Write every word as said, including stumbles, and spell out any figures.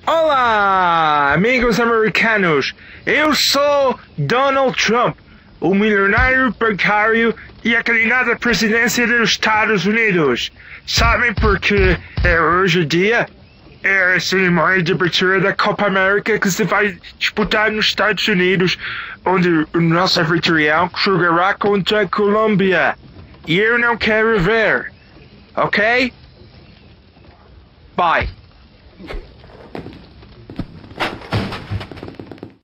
Olá, amigos americanos. Eu sou Donald Trump, o milionário bancário e a candidata à presidência dos Estados Unidos. Sabem porque é hoje o dia? É a cerimônia de abertura da Copa América que se vai disputar nos Estados Unidos, onde o nosso anfitrião jogará contra a Colômbia. E eu não quero ver. Ok? Bye.